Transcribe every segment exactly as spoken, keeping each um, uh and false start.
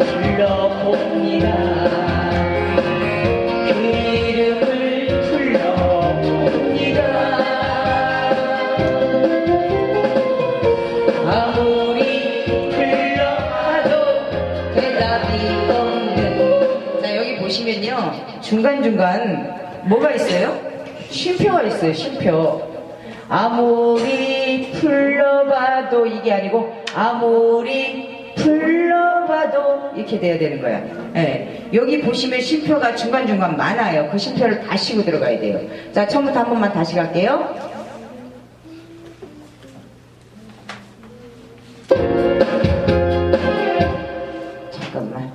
불러봅니다. 그 이름을 불러봅니다. 아무리 불러봐도 대답이 없는. 자, 여기 보시면요, 중간중간 뭐가 있어요? 쉼표가 있어요. 쉼표. 아무리 불러봐도 이게 아니고 아무리 불러봐도 이렇게 돼야 되는 거야. 네. 여기 보시면 쉼표가 중간중간 많아요. 그 쉼표를 다 쉬고 들어가야 돼요. 자, 처음부터 한 번만 다시 갈게요. 잠깐만.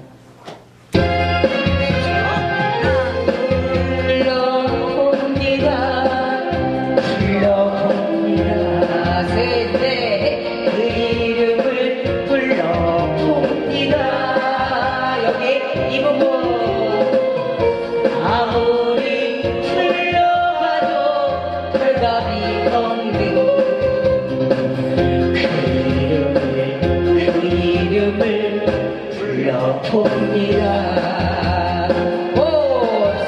불러봅니다. 오세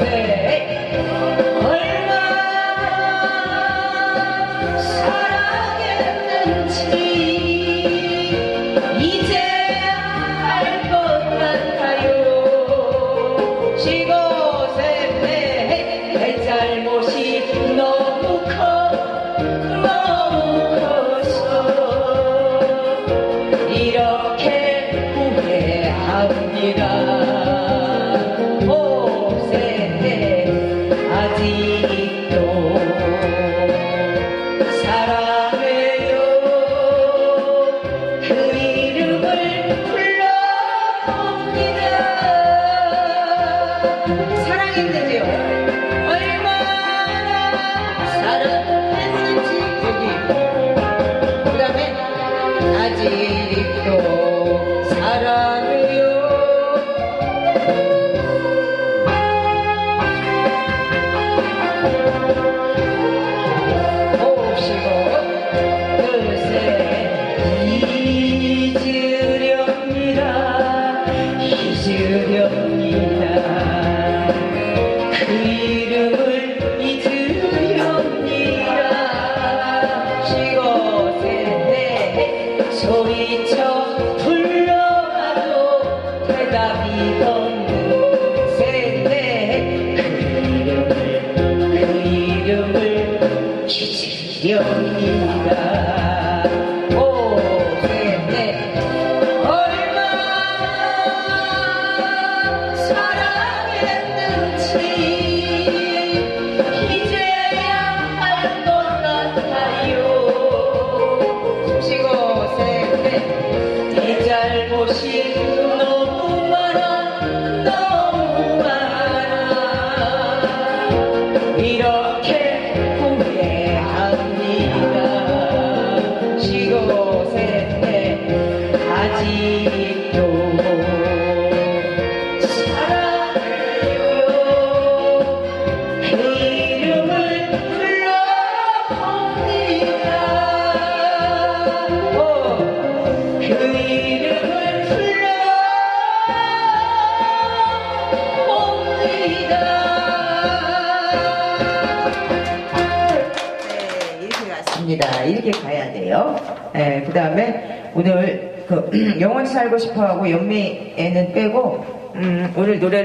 얼마나 사랑했는지 이제야 알 것 같아요. 시고생내 내 잘못이 너무 커 너무 커서 이렇게 합니다. 오세대 아직도 사랑해요. 그 이름을 불러봅니다. 사랑했는지요? 얼마나 사랑했는지. 여기 그 다음에 아직도 사랑해요. 오시고 둘셋 잊으렵니다. 잊으렵니다. 그 이름을 잊으렵니다. 쉬고 셋넷 소리쳐 대답이 없는 셋넷 그 이름을 그 이름을 잊으렵니다. 오 셋넷 얼마나 사랑했는지 이제야 알 것 같아요. 숨쉬고 셋넷 내 잘못이 이렇게 후회합니다. 쉬고 셋넷 아직도 사랑해요. 그 이름을 불러봅니다. 오, 그 이름을 불러봅니다. 이렇게 가야 돼요. 네, 그 다음에 오늘 그 영원히 살고 싶어하고 연미에는 빼고 음, 오늘 노래